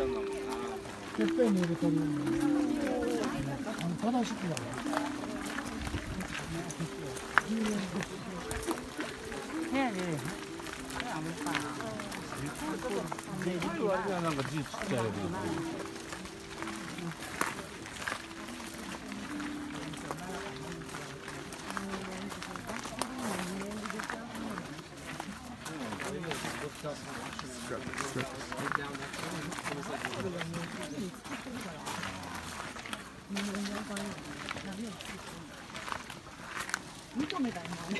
てっぺんに入れてるのに正しくはねえねあんまかあれはなんか字ちっちゃいやつ。 2個目だよね。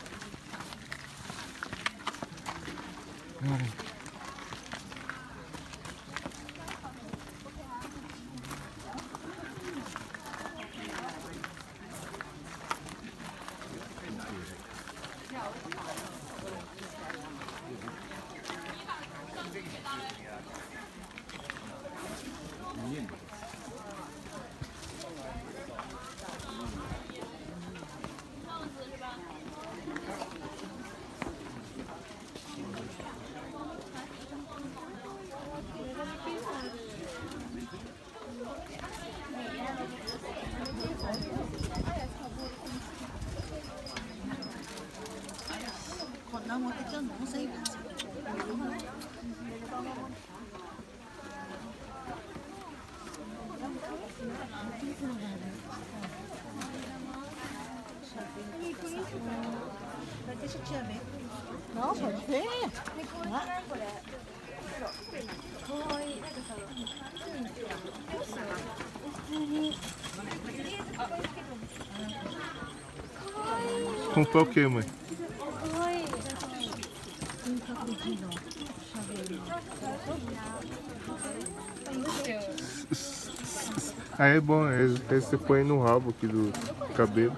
こんな持ってきたの最後。Nossa, feia! Comprou o que, mãe? Aí é bom, aí você põe no rabo aqui do cabelo.